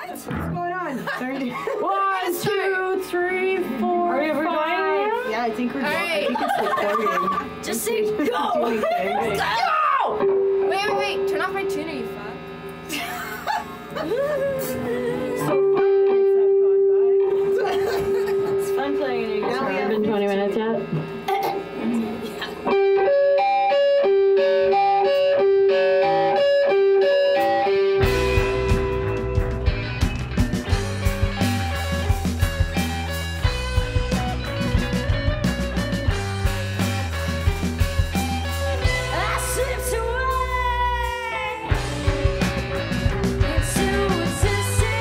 What's going on? 30. 1, 2, 3, 4, Are we 5. Yeah, I think we're going. I think it's recording. Just say go! Let's go! Wait. Turn off my tuner, you fuck. So 5 minutes have gone by. It's fun playing in your Now we guitar. have Been 20 minutes yet? I slipped away into existence.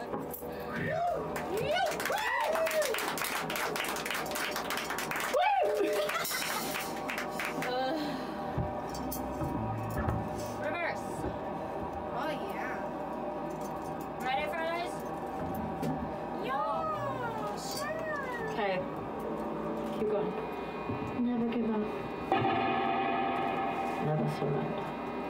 Reverse. Oh yeah. Ready for this? Yo, sure. Okay. Keep going. Never give up. Never surrender.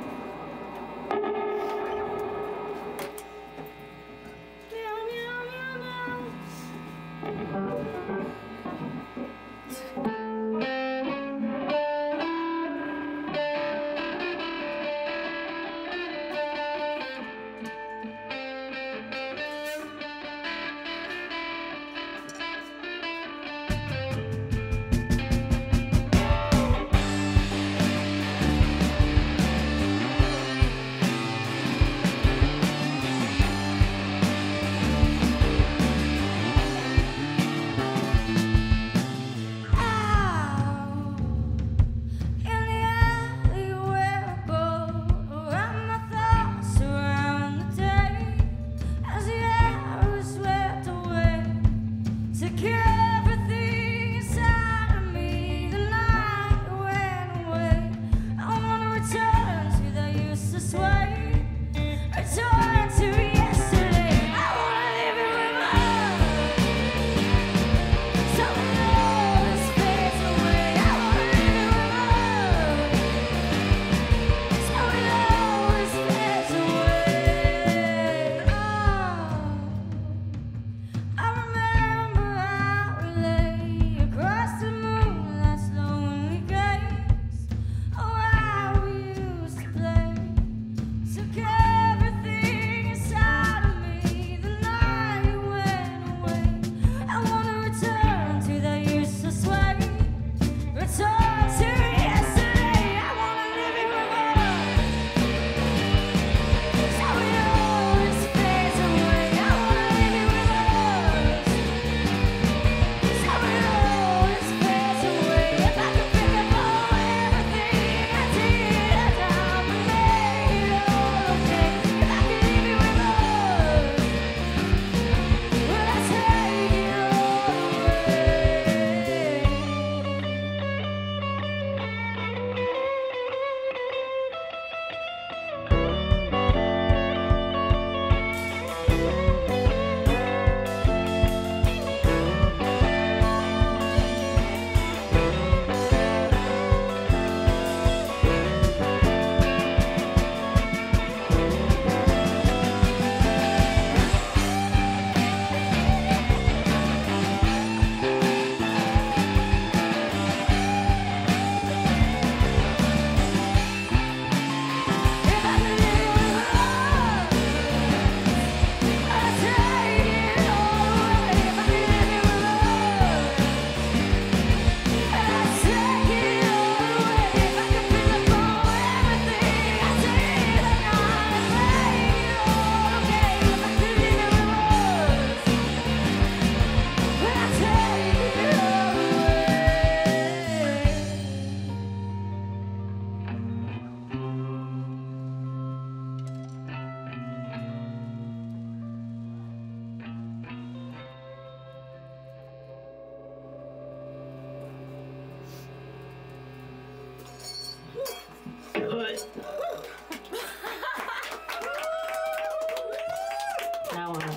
Now on.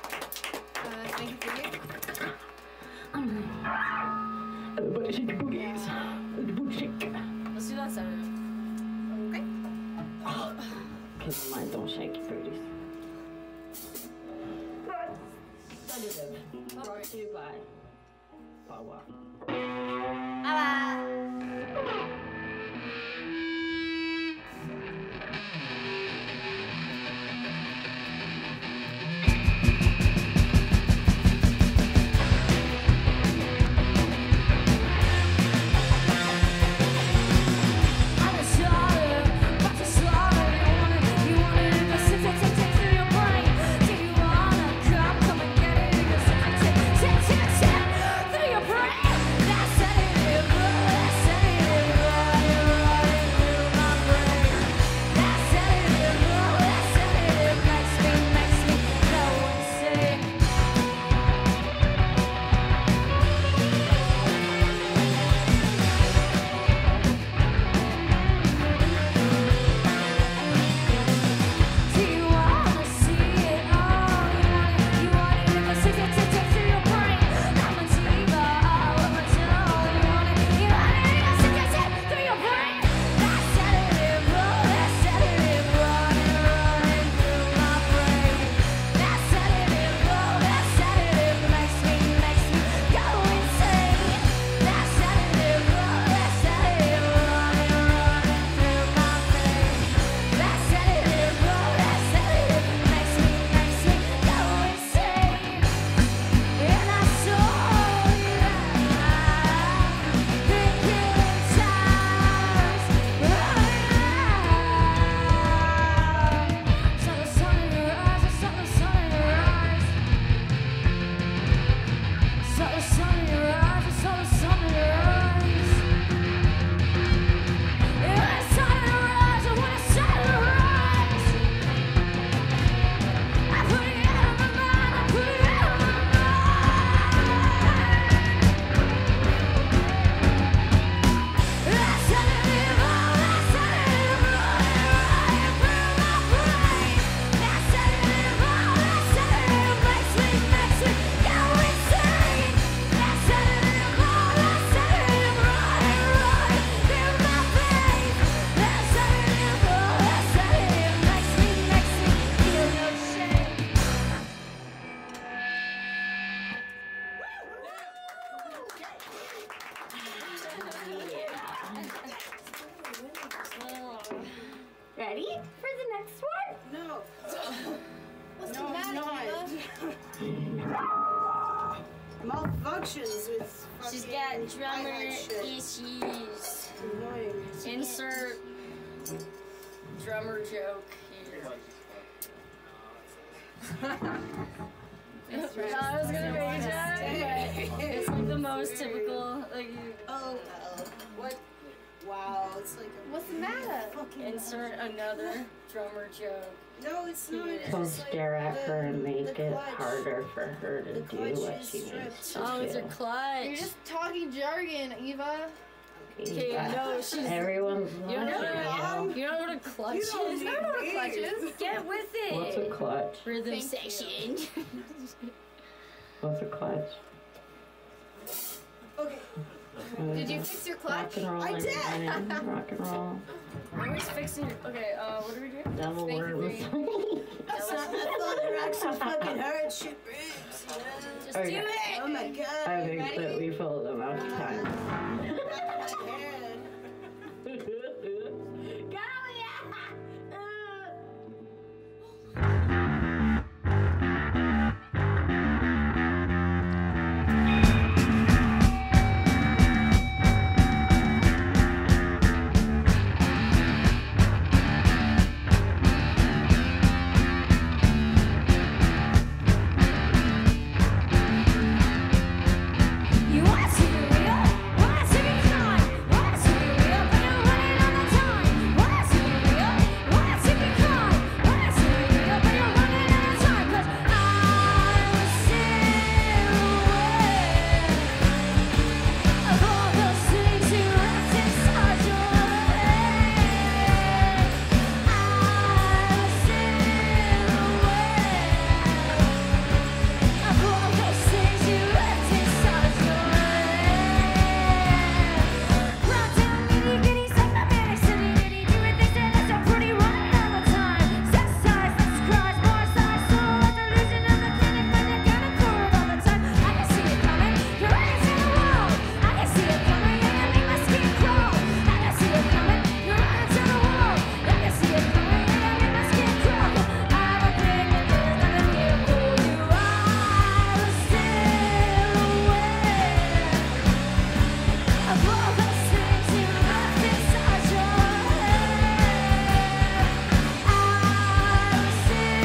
Thank you for you. Everybody shake your boogies. The booty shake. Let's do that Saturday. Okay. Because mine don't shake your booties. Brought to you by Power. Bye-bye. Through your brain, that's it. ready for the next one? No. What's No, the matter, Eva? Malfunctions with She's fucking got drummer highlight shit. issues. Annoying. Insert drummer joke here. I was gonna make a joke, but it's like the most typical, like, Oh, what? Wow, it's like a What's the matter? fucking insert another drummer joke. No, it's not. It's Don't just like stare at her and make the it clutch. harder for her to The do clutch what is she stripped. needs to Oh, it's a do. clutch. You're just talking jargon, Eva. Okay, no, she's. Everyone's You don't know watching, what, you don't know what a clutch You is? don't need I don't know what these. clutch is. Get with it. What's a clutch? Rhythm Thank section. What's a clutch? Okay. Did you fix your clutch? Rock and roll, I did. everybody. Rock and roll. Always fixing. Okay, what do we do? Double Thank you, worms. I thought it actually fucking hurt. Shit breaks. Just Okay. do it. Oh my god. I think that we filled them out of time. You want to be real? Want to be kind? Want to be real? But you're running all the time. Want to be real? Want to be kind? Want to be real? But you're running all the time. 'Cause I'm still aware of all those things you left inside your head. I'm still aware of all those things you left inside your head. Run down nitty gritty, psychomatic, city nitty, doing things that are so pretty, running all the time. Sex size, less cries, more size, so like the illusion of the clinic, but they're gonna prove all the time. I can see it coming, you're right into the wall. I can see it coming, and you make my skin crawl. I can see it coming, you're right into the wall. I can see it coming, and you make my skin crawl. I don't think that there's nothing here for you. I was still aware of all those things you left inside your head. I was still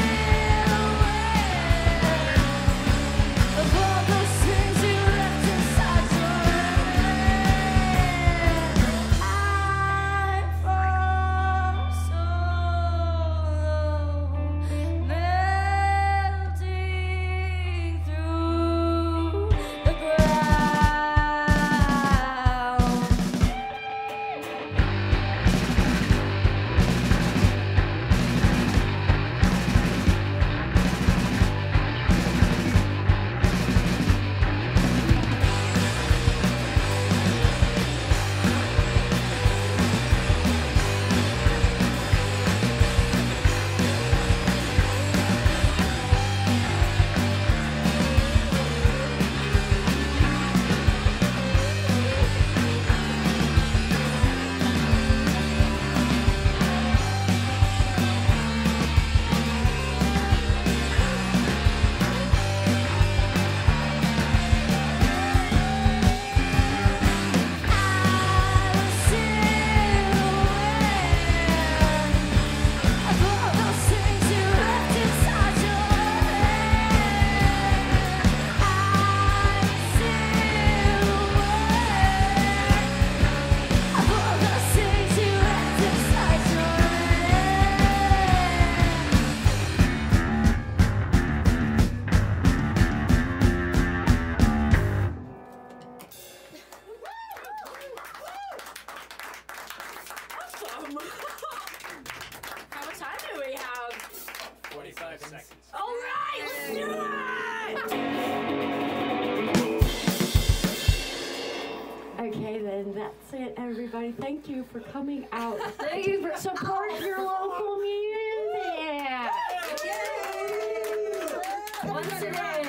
aware of all those things you left inside your head. I fall so low, melting through the ground. How much time do we have? 45 seconds. All right, let's do it. Okay, then that's it, everybody. Thank you for coming out. Thank you for Support your local music. once today.